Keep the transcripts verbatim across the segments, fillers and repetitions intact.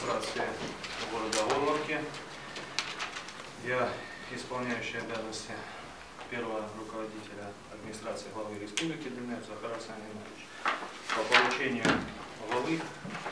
администрации города Горловки. Я исполняющий обязанности первого руководителя администрации главы Республики Донецк Захар Александрович. По поручению главы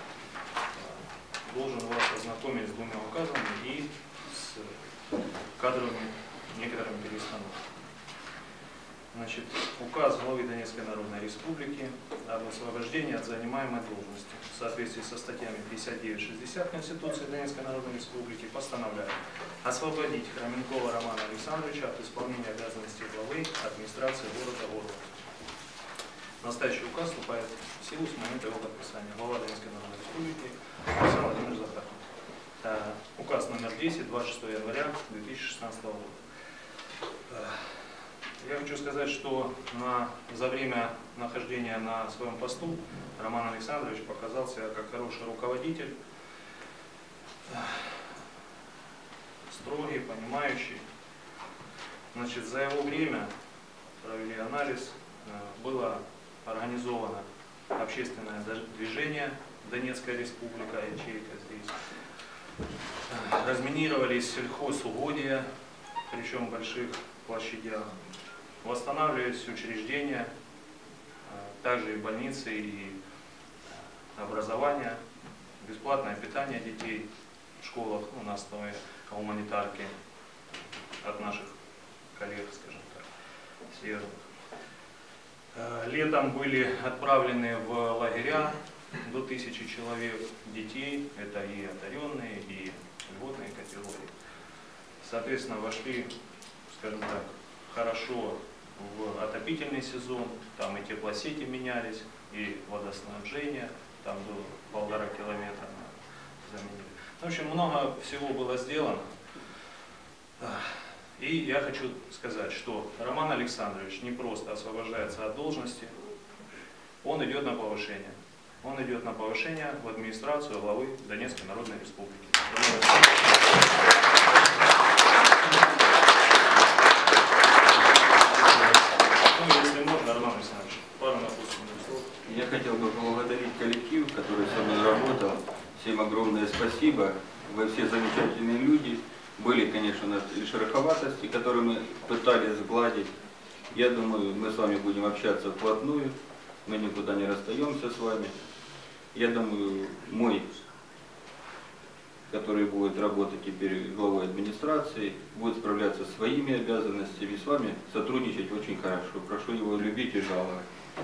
должен вас ознакомить с двумя указами и с кадровыми некоторыми перестановками. Значит, указ главы Донецкой Народной Республики об освобождении от занимаемой должности в соответствии со статьями пятьдесят девять шестьдесят Конституции Донецкой Народной Республики постановляет освободить Хроменкова Романа Александровича от исполнения обязанностей главы администрации города Горловки. Настоящий указ вступает в силу с момента его подписания. Глава Донецкой Народной Республики Александр Владимирович Захарченко. Указ номер десять, двадцать шестого января две тысячи шестнадцатого года. Я хочу сказать, что на, за время нахождения на своем посту Роман Александрович показал себя как хороший руководитель, строгий, понимающий. Значит, за его время провели анализ, было организовано общественное движение Донецкая Республика, ячейка здесь. Разминировались сельхозугодия, причем в больших площадях. Восстанавливались учреждения, также и больницы, и образование, бесплатное питание детей в школах, ну, на основе гуманитарки от наших коллег, скажем так, северных. Летом были отправлены в лагеря до тысячи человек детей, это и одаренные, и льготные категории. Соответственно, вошли, скажем так, хорошо в отопительный сезон, там и теплосети менялись, и водоснабжение, там до полтора километра заменили. В общем, много всего было сделано. И я хочу сказать, что Роман Александрович не просто освобождается от должности, он идет на повышение. Он идет на повышение в администрацию главы Донецкой Народной Республики. Я хотел бы поблагодарить коллектив, который со мной работал. Всем огромное спасибо. Вы все замечательные люди. Были, конечно, у нас и шероховатости, которые мы пытались сгладить. Я думаю, мы с вами будем общаться вплотную. Мы никуда не расстаемся с вами. Я думаю, мой, который будет работать теперь главой администрации, будет справляться со своими обязанностями и с вами сотрудничать очень хорошо. Прошу его любить и жаловать.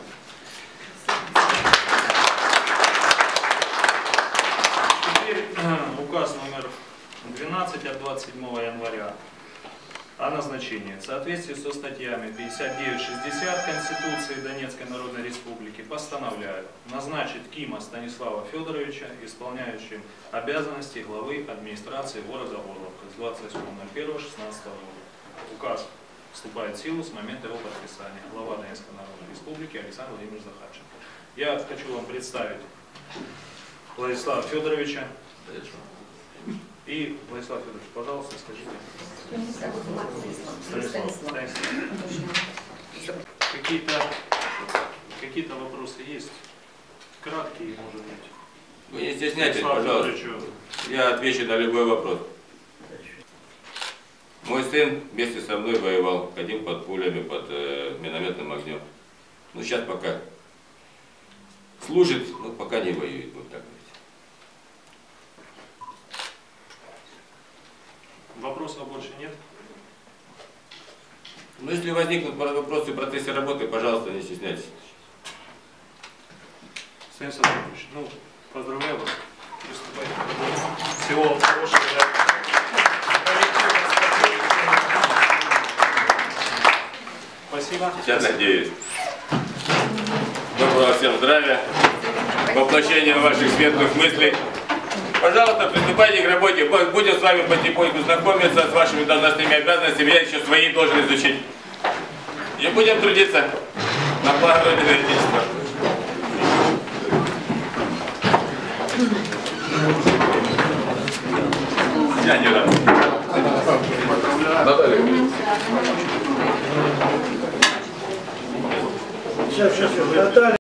Теперь указ номер двенадцать от двадцать седьмого января о назначении. В соответствии со статьями пятьдесят девять шестьдесят Конституции Донецкой Народной Республики постановляю назначить Кима Станислава Федоровича исполняющим обязанности главы администрации города Горловка с двадцать восьмого ноль первого шестнадцатого года. Указ вступает в силу с момента его подписания. Глава Донецкой Народной Республики Александр Владимирович Захарченко. Я хочу вам представить Владислава Федоровича. И, Владислав Федорович, пожалуйста, скажите. Станислав. Станислав. Какие-то какие-то вопросы есть? Краткие, может быть. Вы не стесняйтесь, пожалуйста. Я отвечу на любой вопрос. Мой сын вместе со мной воевал, ходил под пулями, под э, минометным огнем. Ну, сейчас пока служит, но пока не воюет, вот так. Вопросов больше нет? Ну, если возникнут вопросы в процессе работы, пожалуйста, не стесняйтесь. Станислав Ильич, ну, поздравляю вас. Приступайте к работе. Всего хорошего. Спасибо. Сейчас надеюсь. Доброго всем здравия, воплощения ваших светлых мыслей. Пожалуйста, приступайте к работе. Будем с вами потихоньку знакомиться с вашими должностными обязанностями. Я еще свои должен изучить. И будем трудиться на благо Родины и Отечества. Я не рад. Наталья. Сейчас, сейчас, Наталья.